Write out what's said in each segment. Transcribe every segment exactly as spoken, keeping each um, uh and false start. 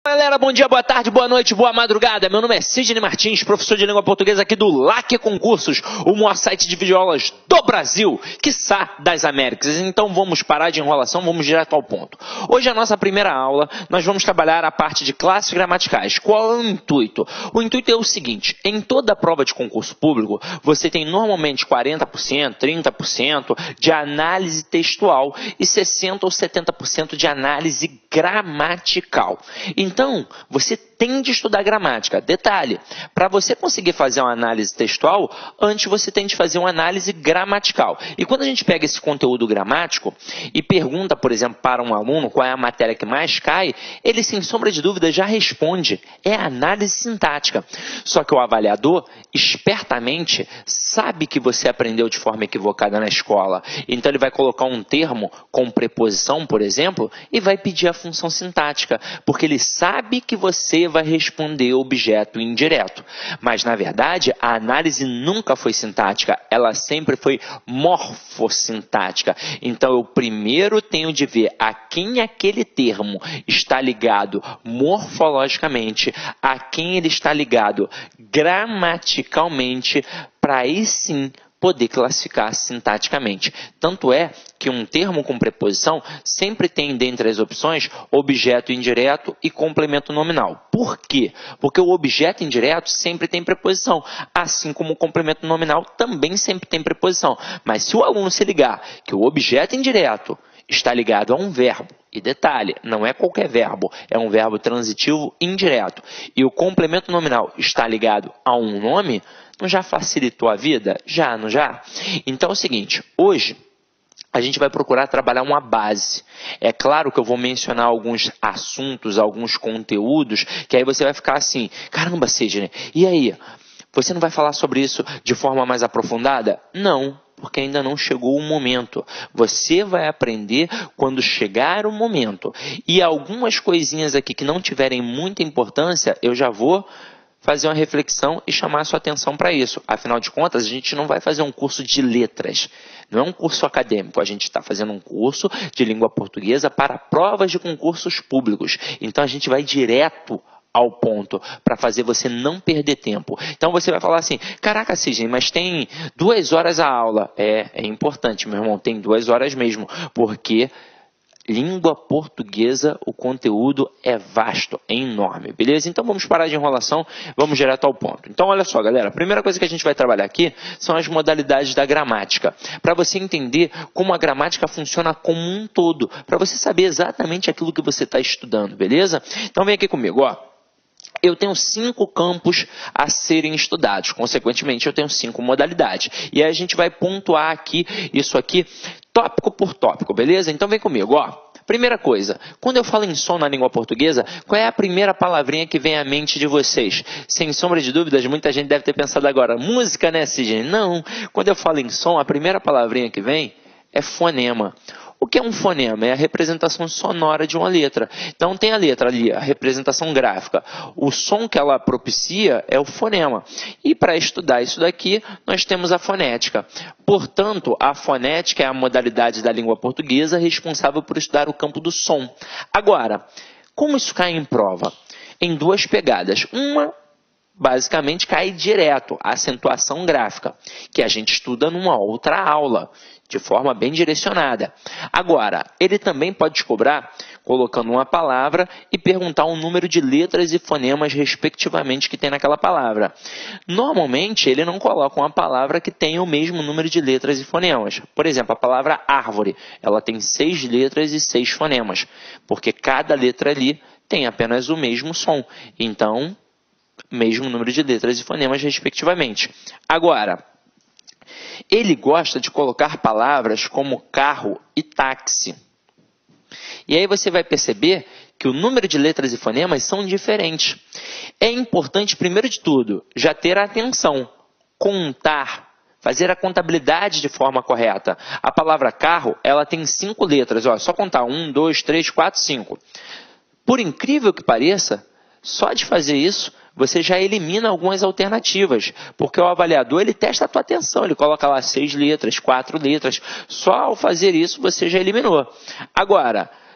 Galera, bom dia, boa tarde, boa noite, boa madrugada. Meu nome é Sidney Martins, professor de língua portuguesa aqui do L A C Concursos, o maior site de videoaulas do Brasil, quiçá das Américas. Então vamos parar de enrolação, vamos direto ao ponto. Hoje, a nossa primeira aula, nós vamos trabalhar a parte de classes gramaticais. Qual é o intuito? O intuito é o seguinte: em toda prova de concurso público, você tem normalmente quarenta por cento, trinta por cento de análise textual e sessenta ou setenta por cento de análise gramatical. Então, você tem de estudar gramática. Detalhe, para você conseguir fazer uma análise textual, antes você tem de fazer uma análise gramatical. E quando a gente pega esse conteúdo gramático e pergunta, por exemplo, para um aluno qual é a matéria que mais cai, ele, sem sombra de dúvida, já responde. É a análise sintática. Só que o avaliador, espertamente, sabe que você aprendeu de forma equivocada na escola. Então, ele vai colocar um termo com preposição, por exemplo, e vai pedir a função sintática, porque ele sabe que você vai responder objeto indireto. Mas, na verdade, a análise nunca foi sintática, ela sempre foi morfossintática. Então, eu primeiro tenho de ver a quem aquele termo está ligado morfologicamente, a quem ele está ligado gramaticalmente, para aí sim poder classificar sintaticamente. Tanto é que um termo com preposição sempre tem, dentre as opções, objeto indireto e complemento nominal. Por quê? Porque o objeto indireto sempre tem preposição, assim como o complemento nominal também sempre tem preposição. Mas se o aluno se ligar que o objeto indireto está ligado a um verbo, e detalhe, não é qualquer verbo, é um verbo transitivo indireto, e o complemento nominal está ligado a um nome, não já facilitou a vida? Já, não já? Então é o seguinte, hoje a gente vai procurar trabalhar uma base. É claro que eu vou mencionar alguns assuntos, alguns conteúdos, que aí você vai ficar assim, caramba, Sidney, e aí? Você não vai falar sobre isso de forma mais aprofundada? Não, porque ainda não chegou o momento. Você vai aprender quando chegar o momento. E algumas coisinhas aqui que não tiverem muita importância, eu já vou fazer uma reflexão e chamar a sua atenção para isso. Afinal de contas, a gente não vai fazer um curso de letras. Não é um curso acadêmico. A gente está fazendo um curso de língua portuguesa para provas de concursos públicos. Então, a gente vai direto ao ponto, para fazer você não perder tempo. Então você vai falar assim, caraca, Sidney, mas tem duas horas a aula. É, é importante, meu irmão, tem duas horas mesmo, porque língua portuguesa, o conteúdo é vasto, é enorme, beleza? Então vamos parar de enrolação, vamos direto ao ponto. Então olha só, galera, a primeira coisa que a gente vai trabalhar aqui são as modalidades da gramática, para você entender como a gramática funciona como um todo, para você saber exatamente aquilo que você está estudando, beleza? Então vem aqui comigo, ó. Eu tenho cinco campos a serem estudados, consequentemente eu tenho cinco modalidades. E aí a gente vai pontuar aqui, isso aqui, tópico por tópico, beleza? Então vem comigo, ó. Primeira coisa, quando eu falo em som na língua portuguesa, qual é a primeira palavrinha que vem à mente de vocês? Sem sombra de dúvidas, muita gente deve ter pensado agora, música, né, Sidney? Não, quando eu falo em som, a primeira palavrinha que vem é fonema. O que é um fonema? É a representação sonora de uma letra. Então tem a letra ali, a representação gráfica. O som que ela propicia é o fonema. E para estudar isso daqui, nós temos a fonética. Portanto, a fonética é a modalidade da língua portuguesa responsável por estudar o campo do som. Agora, como isso cai em prova? Em duas pegadas. Uma, basicamente, cai direto, a acentuação gráfica, que a gente estuda numa outra aula, de forma bem direcionada. Agora, ele também pode te cobrar colocando uma palavra e perguntar o número de letras e fonemas, respectivamente, que tem naquela palavra. Normalmente, ele não coloca uma palavra que tenha o mesmo número de letras e fonemas. Por exemplo, a palavra árvore, ela tem seis letras e seis fonemas, porque cada letra ali tem apenas o mesmo som. Então, mesmo número de letras e fonemas, respectivamente. Agora, ele gosta de colocar palavras como carro e táxi. E aí você vai perceber que o número de letras e fonemas são diferentes. É importante, primeiro de tudo, já ter atenção, contar, fazer a contabilidade de forma correta. A palavra carro, ela tem cinco letras. Ó, é só contar um, dois, três, quatro, cinco. Por incrível que pareça, só de fazer isso, você já elimina algumas alternativas, porque o avaliador ele testa a tua atenção, ele coloca lá seis letras, quatro letras, só ao fazer isso você já eliminou. Agora,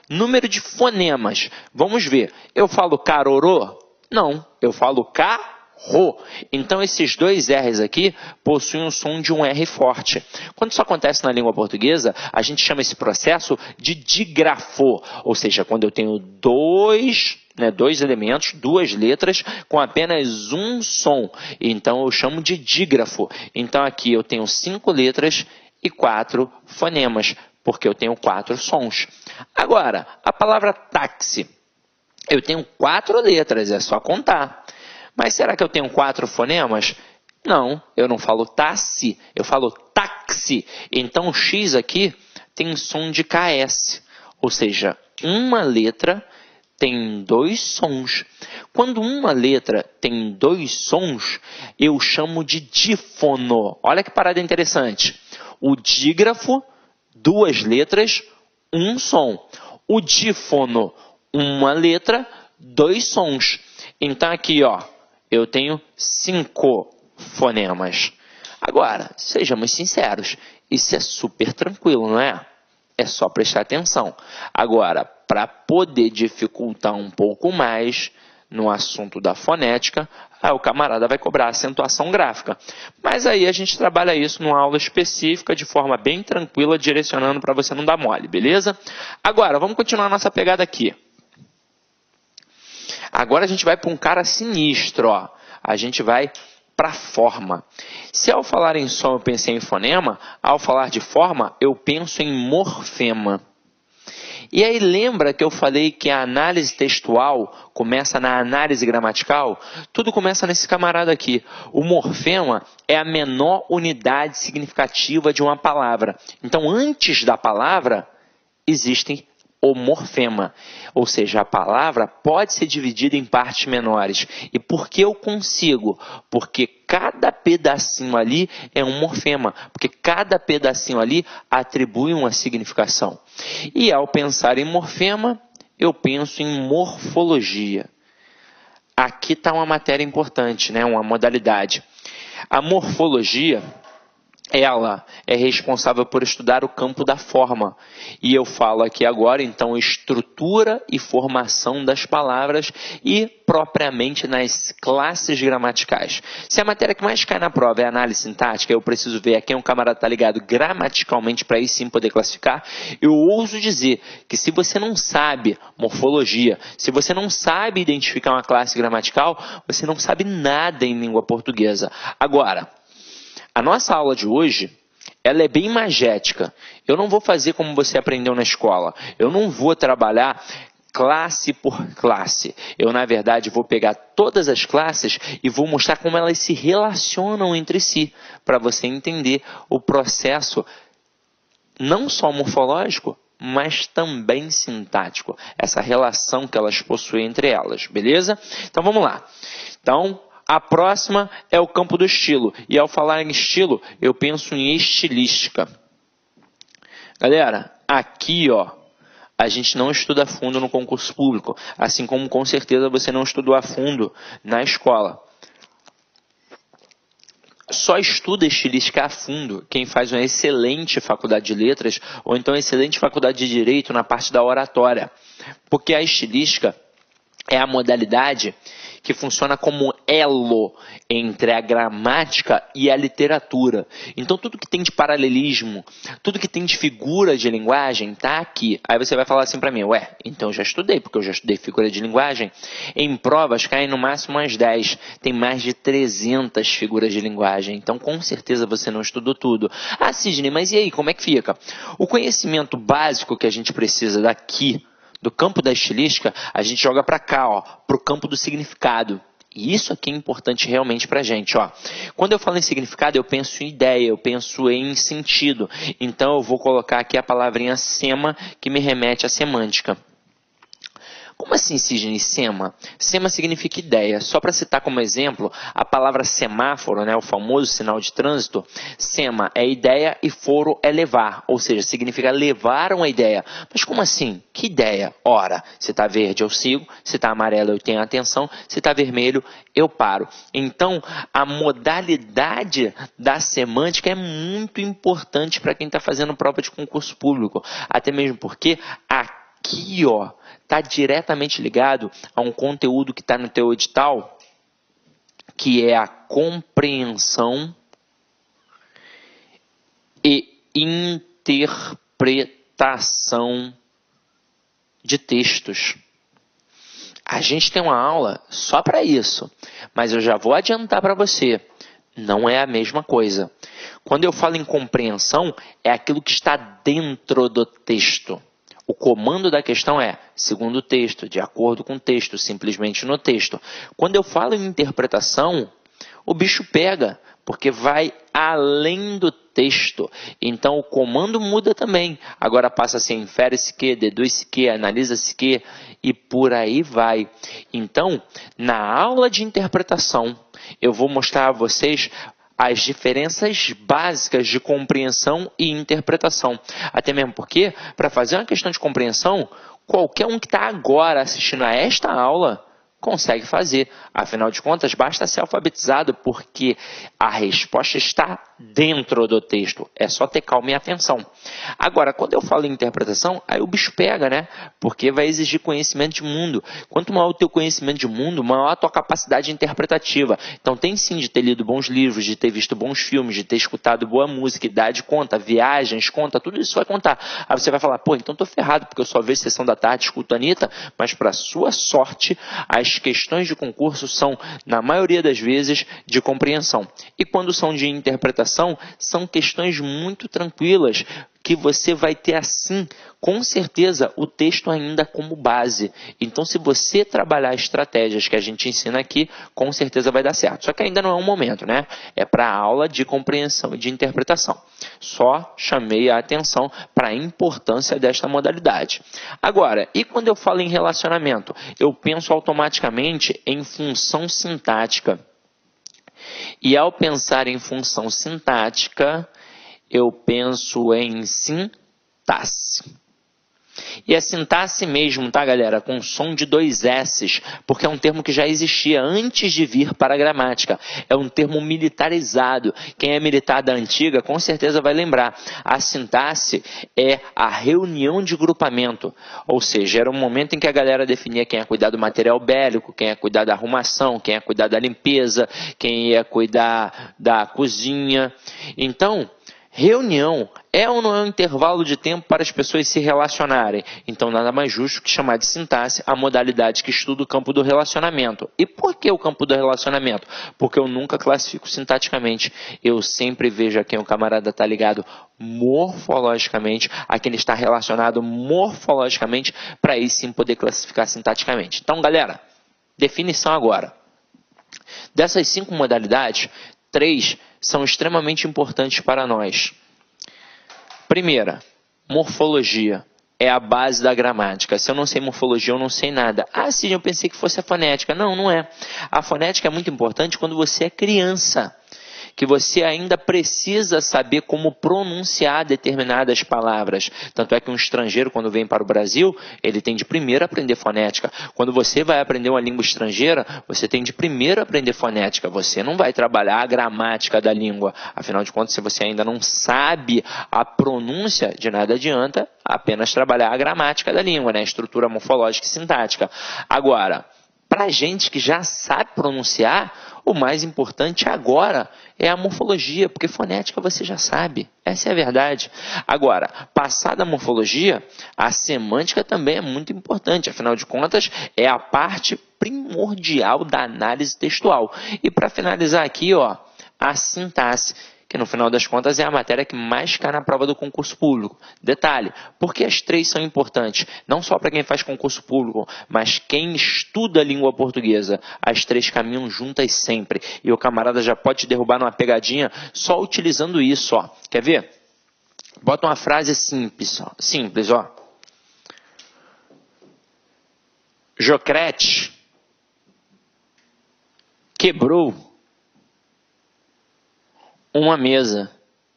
Número de fonemas. Vamos ver. Eu falo carorô? Não, eu falo carro. Então, esses dois R's aqui possuem o som de um R forte. Quando isso acontece na língua portuguesa, a gente chama esse processo de dígrafo. Ou seja, quando eu tenho dois, né, dois elementos, duas letras, com apenas um som. Então, eu chamo de dígrafo. Então, aqui eu tenho cinco letras e quatro fonemas, porque eu tenho quatro sons. Agora, a palavra táxi. Eu tenho quatro letras, é só contar. Mas será que eu tenho quatro fonemas? Não, eu não falo táxi, eu falo táxi. Então, o X aqui tem som de K S. Ou seja, uma letra tem dois sons. Quando uma letra tem dois sons, eu chamo de dífono. Olha que parada interessante. O dígrafo, duas letras, um som. O dífono, uma letra, dois sons. Então, aqui, ó, eu tenho cinco fonemas. Agora, sejamos sinceros, isso é super tranquilo, não é? É só prestar atenção. Agora, para poder dificultar um pouco mais no assunto da fonética, aí o camarada vai cobrar acentuação gráfica. Mas aí a gente trabalha isso numa aula específica, de forma bem tranquila, direcionando para você não dar mole, beleza? Agora, vamos continuar a nossa pegada aqui. Agora a gente vai para um cara sinistro, ó. A gente vai para forma. Se ao falar em som eu pensei em fonema, ao falar de forma eu penso em morfema. E aí lembra que eu falei que a análise textual começa na análise gramatical? Tudo começa nesse camarada aqui. O morfema é a menor unidade significativa de uma palavra. Então, antes da palavra, existem o morfema, ou seja, a palavra pode ser dividida em partes menores. E por que eu consigo? Porque cada pedacinho ali é um morfema, porque cada pedacinho ali atribui uma significação. E ao pensar em morfema, eu penso em morfologia. Aqui está uma matéria importante, né? Uma modalidade. A morfologia, ela é responsável por estudar o campo da forma. E eu falo aqui agora, então, estrutura e formação das palavras e propriamente nas classes gramaticais. Se a matéria que mais cai na prova é análise sintática, eu preciso ver a quem um camarada está ligado gramaticalmente para aí sim poder classificar. Eu ouso dizer que se você não sabe morfologia, se você não sabe identificar uma classe gramatical, você não sabe nada em língua portuguesa. Agora, a nossa aula de hoje, ela é bem magética. Eu não vou fazer como você aprendeu na escola. Eu não vou trabalhar classe por classe. Eu, na verdade, vou pegar todas as classes e vou mostrar como elas se relacionam entre si, para você entender o processo não só morfológico, mas também sintático. Essa relação que elas possuem entre elas, beleza? Então, vamos lá. Então, a próxima é o campo do estilo. E ao falar em estilo, eu penso em estilística. Galera, aqui, ó, a gente não estuda a fundo no concurso público. Assim como, com certeza, você não estudou a fundo na escola. Só estuda estilística a fundo quem faz uma excelente faculdade de letras ou então excelente faculdade de direito na parte da oratória. Porque a estilística é a modalidade que funciona como elo entre a gramática e a literatura. Então, tudo que tem de paralelismo, tudo que tem de figura de linguagem, está aqui. Aí você vai falar assim para mim, ué, então eu já estudei, porque eu já estudei figura de linguagem. Em provas, caem no máximo umas dez. Tem mais de trezentas figuras de linguagem. Então, com certeza, você não estudou tudo. Ah, Sidney, mas e aí, como é que fica? O conhecimento básico que a gente precisa daqui, do campo da estilística, a gente joga para cá, ó, para o campo do significado. E isso aqui é importante realmente para a gente. Ó. Quando eu falo em significado, eu penso em ideia, eu penso em sentido. Então, eu vou colocar aqui a palavrinha sema, que me remete à semântica. Como assim, Sidney, sema? Sema significa ideia. Só para citar como exemplo, a palavra semáforo, né, o famoso sinal de trânsito, sema é ideia e foro é levar, ou seja, significa levar uma ideia. Mas como assim? Que ideia? Ora, se está verde eu sigo, se está amarelo eu tenho atenção, se está vermelho eu paro. Então, a modalidade da semântica é muito importante para quem está fazendo prova de concurso público, até mesmo porque a aqui, ó, está diretamente ligado a um conteúdo que está no teu edital, que é a compreensão e interpretação de textos. A gente tem uma aula só para isso, mas eu já vou adiantar para você, não é a mesma coisa. Quando eu falo em compreensão, é aquilo que está dentro do texto. O comando da questão é, segundo o texto, de acordo com o texto, simplesmente no texto. Quando eu falo em interpretação, o bicho pega, porque vai além do texto. Então o comando muda também. Agora passa a ser infere-se que, deduz-se que, analisa-se que e por aí vai. Então, na aula de interpretação, eu vou mostrar a vocês as diferenças básicas de compreensão e interpretação. Até mesmo porque, para fazer uma questão de compreensão, qualquer um que está agora assistindo a esta aula consegue fazer. Afinal de contas, basta ser alfabetizado, porque a resposta está dentro do texto. É só ter calma e atenção. Agora, quando eu falo em interpretação, aí o bicho pega, né? Porque vai exigir conhecimento de mundo. Quanto maior o teu conhecimento de mundo, maior a tua capacidade interpretativa. Então tem sim de ter lido bons livros, de ter visto bons filmes, de ter escutado boa música, idade conta, viagens conta, tudo isso vai contar. Aí você vai falar, pô, então tô ferrado, porque eu só vejo Sessão da Tarde, escuto a Anitta, mas para sua sorte, as questões de concurso são, na maioria das vezes, de compreensão. E quando são de interpretação, são questões muito tranquilas, que você vai ter assim, com certeza, o texto ainda como base. Então, se você trabalhar estratégias que a gente ensina aqui, com certeza vai dar certo. Só que ainda não é um momento, né? É para a aula de compreensão e de interpretação. Só chamei a atenção para a importância desta modalidade. Agora, e quando eu falo em relacionamento? Eu penso automaticamente em função sintática. E ao pensar em função sintática, eu penso em sintaxe. E a sintaxe mesmo, tá, galera? Com som de dois S's, porque é um termo que já existia antes de vir para a gramática. É um termo militarizado. Quem é militar da antiga, com certeza vai lembrar. A sintaxe é a reunião de grupamento. Ou seja, era um momento em que a galera definia quem ia cuidar do material bélico, quem ia cuidar da arrumação, quem ia cuidar da limpeza, quem ia cuidar da cozinha. Então, reunião é ou não é um intervalo de tempo para as pessoas se relacionarem? Então, nada mais justo que chamar de sintaxe a modalidade que estuda o campo do relacionamento. E por que o campo do relacionamento? Porque eu nunca classifico sintaticamente. Eu sempre vejo a quem o camarada está ligado morfologicamente, a quem ele está relacionado morfologicamente, para aí sim poder classificar sintaticamente. Então, galera, definição agora. Dessas cinco modalidades, três são extremamente importantes para nós. Primeira, morfologia. É a base da gramática. Se eu não sei morfologia, eu não sei nada. Ah, sim, eu pensei que fosse a fonética. Não, não é. A fonética é muito importante quando você é criança, que você ainda precisa saber como pronunciar determinadas palavras. Tanto é que um estrangeiro, quando vem para o Brasil, ele tem de primeiro aprender fonética. Quando você vai aprender uma língua estrangeira, você tem de primeiro aprender fonética. Você não vai trabalhar a gramática da língua. Afinal de contas, se você ainda não sabe a pronúncia, de nada adianta apenas trabalhar a gramática da língua, né? A estrutura morfológica e sintática. Agora, para gente que já sabe pronunciar, o mais importante agora é a morfologia, porque fonética você já sabe. Essa é a verdade. Agora, passada a morfologia, a semântica também é muito importante. Afinal de contas, é a parte primordial da análise textual. E para finalizar aqui, ó, a sintaxe, que no final das contas é a matéria que mais cai na prova do concurso público. Detalhe, porque as três são importantes, não só para quem faz concurso público, mas quem estuda a língua portuguesa. As três caminham juntas sempre. E o camarada já pode te derrubar numa pegadinha só utilizando isso, ó. Quer ver? Bota uma frase simples, ó. Simples, ó. Jocrete quebrou uma mesa.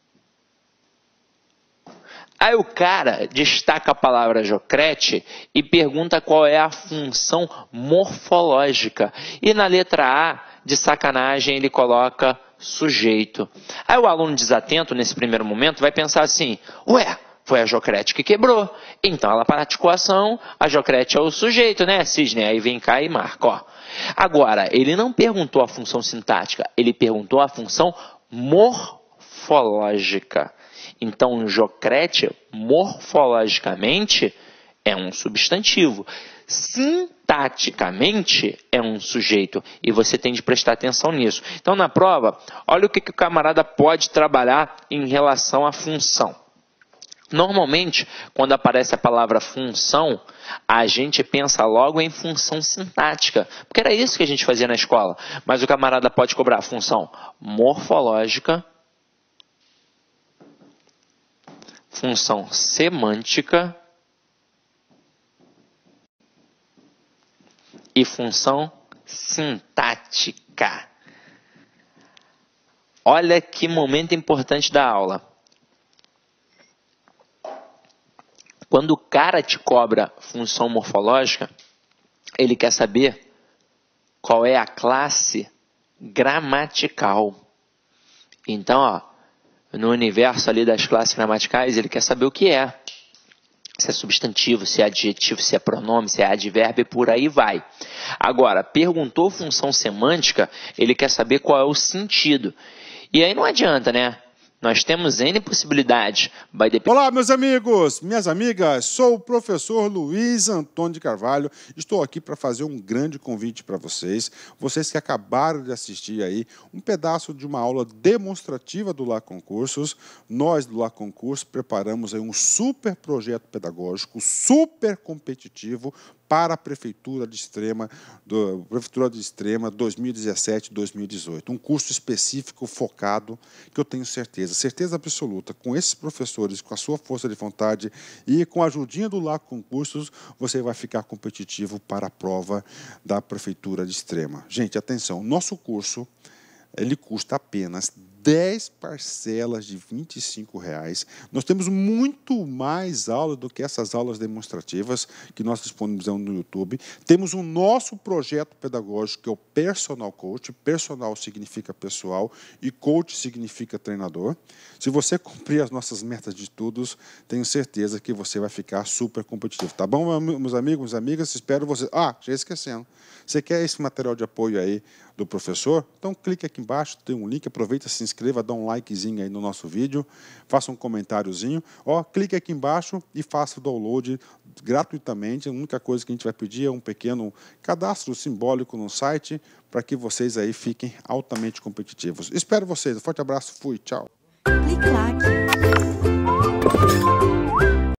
Aí o cara destaca a palavra Jocrete e pergunta qual é a função morfológica. E na letra A, de sacanagem, ele coloca sujeito. Aí o aluno desatento, nesse primeiro momento, vai pensar assim, ué, Foi a Jocrete que quebrou. Então ela praticou a ação, a Jocrete é o sujeito, né, Cisne? Aí vem cá e marca, ó. Agora, ele não perguntou a função sintática, ele perguntou a função morfológica. Então, Jocrete, morfologicamente, é um substantivo. Sintaticamente, é um sujeito. E você tem de prestar atenção nisso. Então, na prova, olha o que, que o camarada pode trabalhar em relação à função. Normalmente, quando aparece a palavra função, a gente pensa logo em função sintática, porque era isso que a gente fazia na escola. Mas o camarada pode cobrar função morfológica, função semântica e função sintática. Olha que momento importante da aula. Quando o cara te cobra função morfológica, ele quer saber qual é a classe gramatical. Então, ó, no universo ali das classes gramaticais, ele quer saber o que é. Se é substantivo, se é adjetivo, se é pronome, se é advérbio e por aí vai. Agora, perguntou função semântica, ele quer saber qual é o sentido. E aí não adianta, né? Nós temos N possibilidades. Vai dep- Olá, meus amigos, minhas amigas, sou o professor Luiz Antônio de Carvalho. Estou aqui para fazer um grande convite para vocês. Vocês que acabaram de assistir aí um pedaço de uma aula demonstrativa do Lá Concursos. Nós do Lá Concursos preparamos aí um super projeto pedagógico, super competitivo para a Prefeitura de Extrema, do, Prefeitura de Extrema dois mil e dezessete dois mil e dezoito. Um curso específico, focado, que eu tenho certeza, certeza absoluta, com esses professores, com a sua força de vontade e com a ajudinha do Lá Concursos, você vai ficar competitivo para a prova da Prefeitura de Extrema. Gente, atenção, nosso curso, ele custa apenas dez parcelas de vinte e cinco reais. Nós temos muito mais aulas do que essas aulas demonstrativas que nós disponibilizamos no YouTube. Temos o nosso projeto pedagógico, que é o Personal Coach. Personal significa pessoal e coach significa treinador. Se você cumprir as nossas metas de estudos, tenho certeza que você vai ficar super competitivo. Tá bom, meus amigos, minhas amigas? Espero você... Ah, já esquecendo. Você quer esse material de apoio aí do professor? Então clique aqui embaixo, tem um link, aproveita, se inscreva, dá um likezinho aí no nosso vídeo, faça um comentáriozinho, ó, clique aqui embaixo e faça o download gratuitamente. A única coisa que a gente vai pedir é um pequeno cadastro simbólico no site para que vocês aí fiquem altamente competitivos. Espero vocês, um forte abraço, fui, tchau. Clique like.